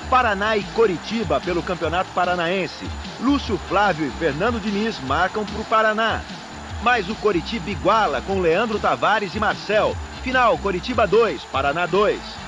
Paraná e Coritiba pelo Campeonato Paranaense. Lúcio Flávio e Fernando Diniz marcam para o Paraná. Mas o Coritiba iguala com Leandro Tavares e Marcel. Final, Coritiba 2, Paraná 2.